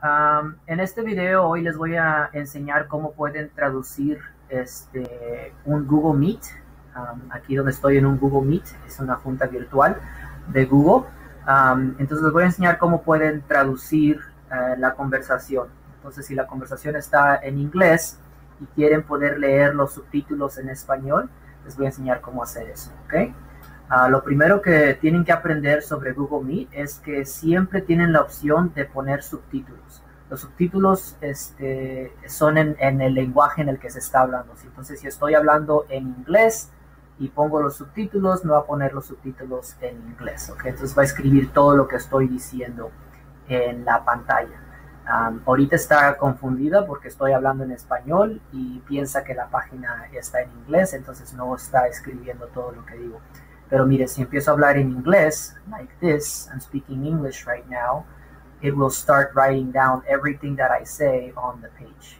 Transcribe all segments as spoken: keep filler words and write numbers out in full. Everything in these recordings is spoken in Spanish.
Um, en este video hoy les voy a enseñar cómo pueden traducir este, un Google Meet. Um, aquí donde estoy en un Google Meet, es una junta virtual de Google. Um, entonces les voy a enseñar cómo pueden traducir uh, la conversación. Entonces si la conversación está en inglés y quieren poder leer los subtítulos en español, les voy a enseñar cómo hacer eso, ¿ok? Uh, lo primero que tienen que aprender sobre Google Meet es que siempre tienen la opción de poner subtítulos. Los subtítulos este, son en, en el lenguaje en el que se está hablando. Entonces, si estoy hablando en inglés y pongo los subtítulos, me va a poner los subtítulos en inglés, ¿ok? Entonces va a escribir todo lo que estoy diciendo en la pantalla. Um, ahorita está confundida porque estoy hablando en español y piensa que la página está en inglés, entonces no está escribiendo todo lo que digo. Pero mire, si empiezo a hablar en inglés, like this, I'm speaking English right now, it will start writing down everything that I say on the page.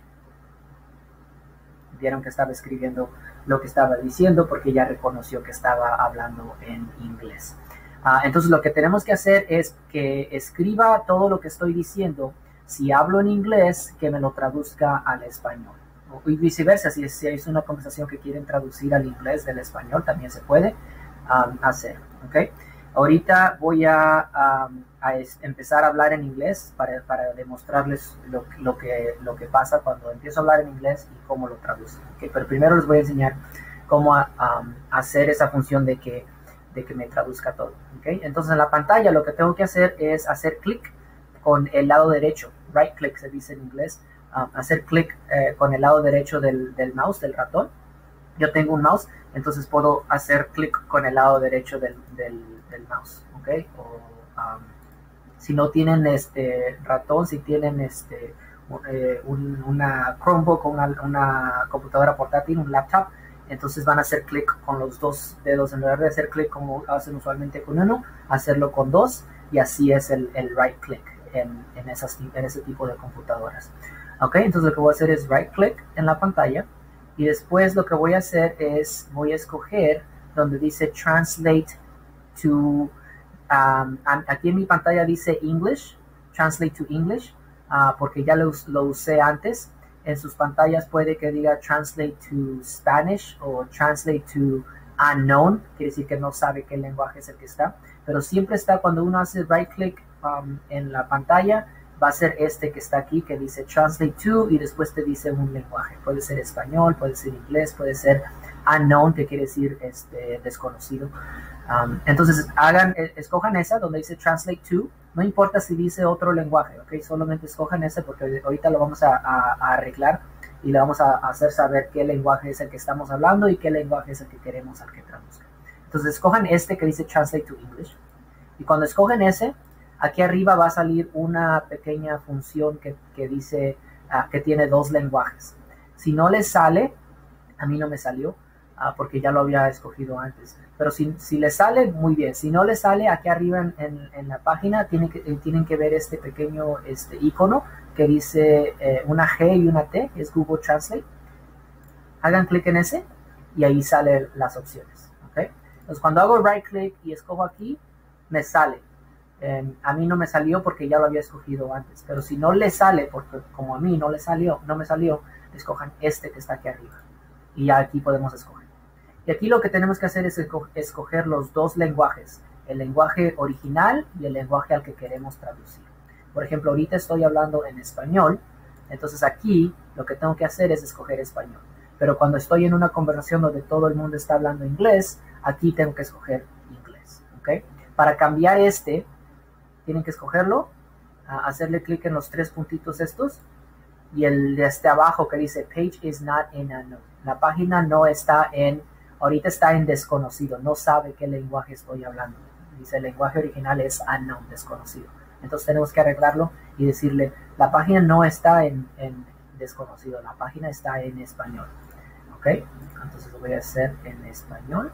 Vieron que estaba escribiendo lo que estaba diciendo porque ya reconoció que estaba hablando en inglés. Uh, entonces lo que tenemos que hacer es que escriba todo lo que estoy diciendo. Si hablo en inglés, que me lo traduzca al español. Y viceversa, si es, si es una conversación que quieren traducir al inglés del español, también se puede. Um, hacer, ¿ok? Ahorita voy a, um, a es, empezar a hablar en inglés para, para demostrarles lo, lo, que, lo que pasa cuando empiezo a hablar en inglés y cómo lo traduzco, ¿ok? Pero primero les voy a enseñar cómo a, um, hacer esa función de que, de que me traduzca todo, ¿ok? Entonces en la pantalla lo que tengo que hacer es hacer clic con el lado derecho, right click se dice en inglés, um, hacer clic eh, con el lado derecho del, del mouse, del ratón. Yo tengo un mouse, entonces puedo hacer clic con el lado derecho del, del, del mouse, ¿ok? O um, si no tienen este ratón, si tienen este eh, un, una Chromebook o una, una computadora portátil, un laptop, entonces van a hacer clic con los dos dedos, en lugar de hacer clic como hacen usualmente con uno, hacerlo con dos, y así es el, el right click en, en, esas, en ese tipo de computadoras, ¿ok? Entonces lo que voy a hacer es right click en la pantalla. Y después lo que voy a hacer es, voy a escoger donde dice Translate to, um, aquí en mi pantalla dice English, Translate to English, uh, porque ya lo, lo usé antes. En sus pantallas puede que diga Translate to Spanish o Translate to Unknown, quiere decir que no sabe qué lenguaje es el que está. Pero siempre está cuando uno hace right click um, en la pantalla, va a ser este que está aquí, que dice Translate to, y después te dice un lenguaje. Puede ser español, puede ser inglés, puede ser unknown, que quiere decir este, desconocido. Um, entonces, hagan, escojan esa donde dice Translate to. No importa si dice otro lenguaje, ¿ok? Solamente escojan ese porque ahorita lo vamos a, a, a arreglar y le vamos a hacer saber qué lenguaje es el que estamos hablando y qué lenguaje es el que queremos al que traduzca. Entonces, escojan este que dice Translate to English. Y cuando escogen ese, aquí arriba va a salir una pequeña función que, que dice uh, que tiene dos lenguajes. Si no les sale, a mí no me salió uh, porque ya lo había escogido antes. Pero si, si les sale, muy bien. Si no les sale, aquí arriba en, en, en la página tienen que, eh, tienen que ver este pequeño este, icono que dice eh, una G y una T, que es Google Translate. Hagan clic en ese y ahí salen las opciones, ¿okay? Entonces cuando hago right click y escojo aquí, me sale. Eh, a mí no me salió porque ya lo había escogido antes, pero si no le sale, porque como a mí no le salió, no me salió, escojan este que está aquí arriba y ya aquí podemos escoger. Y aquí lo que tenemos que hacer es escoger los dos lenguajes, el lenguaje original y el lenguaje al que queremos traducir. Por ejemplo, ahorita estoy hablando en español, entonces aquí lo que tengo que hacer es escoger español. Pero cuando estoy en una conversación donde todo el mundo está hablando inglés, aquí tengo que escoger inglés, ¿ok? Para cambiar este, tienen que escogerlo, uh, hacerle clic en los tres puntitos estos y el de este abajo que dice Page is not in unknown. La página no está en, ahorita está en desconocido, no sabe qué lenguaje estoy hablando. Dice el lenguaje original es unknown, desconocido. Entonces tenemos que arreglarlo y decirle, la página no está en, en desconocido, la página está en español. ¿Ok? Entonces lo voy a hacer en español.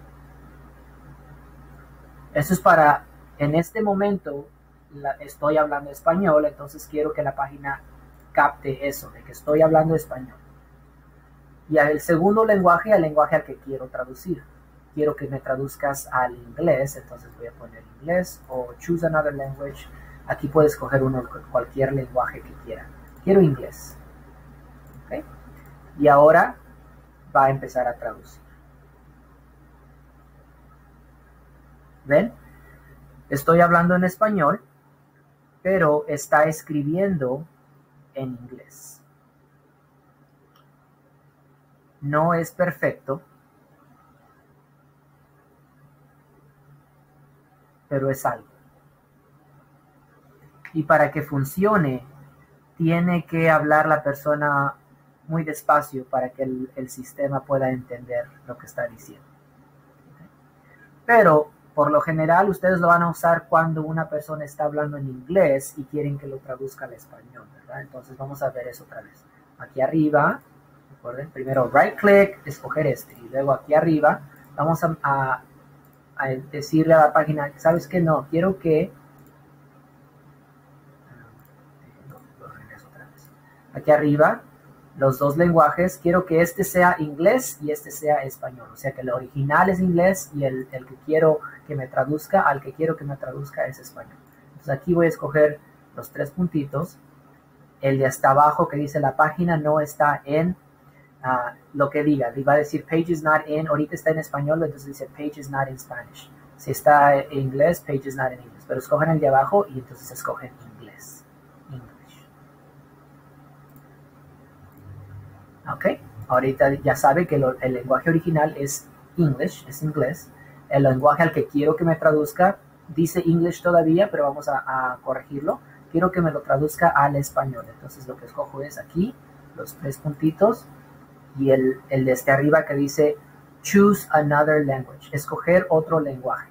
Eso es para... En este momento la, estoy hablando español, entonces quiero que la página capte eso, de que estoy hablando español. Y el segundo lenguaje, el lenguaje al que quiero traducir. Quiero que me traduzcas al inglés, entonces voy a poner inglés o choose another language. Aquí puede escoger uno, cualquier lenguaje que quiera. Quiero inglés. ¿Okay? Y ahora va a empezar a traducir. ¿Ven? Estoy hablando en español, pero está escribiendo en inglés. No es perfecto, pero es algo. Y para que funcione, tiene que hablar la persona muy despacio para que el, el sistema pueda entender lo que está diciendo. Pero, por lo general, ustedes lo van a usar cuando una persona está hablando en inglés y quieren que lo traduzca al español, ¿verdad? Entonces vamos a ver eso otra vez. Aquí arriba, recuerden, primero right click, escoger este, y luego aquí arriba vamos a, a, a decirle a la página, ¿sabes qué? No, quiero que... Aquí arriba, los dos lenguajes, quiero que este sea inglés y este sea español. O sea que el original es inglés y el, el que quiero que me traduzca, al que quiero que me traduzca es español. Entonces aquí voy a escoger los tres puntitos. El de hasta abajo que dice la página no está en uh, lo que diga. Va a decir page is not in, ahorita está en español, entonces dice page is not in Spanish. Si está en inglés, page is not in English. Pero escogen el de abajo y entonces escogen inglés. Ok, ahorita ya sabe que lo, el lenguaje original es English, es inglés. El lenguaje al que quiero que me traduzca dice English todavía, pero vamos a, a corregirlo. Quiero que me lo traduzca al español. Entonces lo que escojo es aquí, los tres puntitos, y el, el de este arriba que dice Choose another language, escoger otro lenguaje.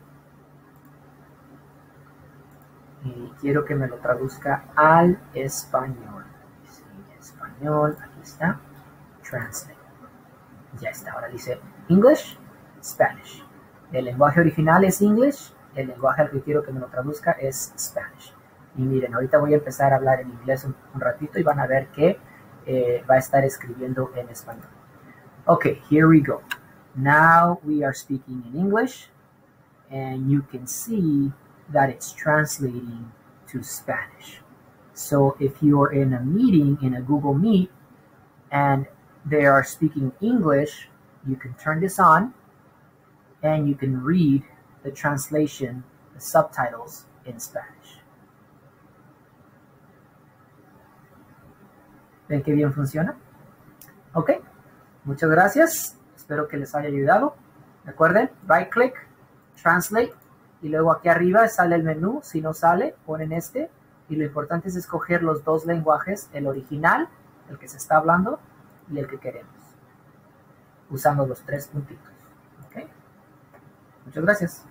Y quiero que me lo traduzca al español. Sí, español, aquí está. Translate. Ya está, ahora dice English, Spanish. El lenguaje original es English, el lenguaje al que quiero que me lo traduzca es Spanish. Y miren, ahorita voy a empezar a hablar en inglés un, un ratito y van a ver que eh, va a estar escribiendo en español. Okay, here we go. Now we are speaking in English and you can see that it's translating to Spanish. So if you're in a meeting, in a Google Meet, and they are speaking English, you can turn this on and you can read the translation, the subtitles in Spanish. ¿Ven qué bien funciona? Ok, muchas gracias. Espero que les haya ayudado. Recuerden, right click, translate, y luego aquí arriba sale el menú. Si no sale, ponen este. Y lo importante es escoger los dos lenguajes, el original, el que se está hablando, y el que queremos, usando los tres puntitos. ¿Okay? Muchas gracias.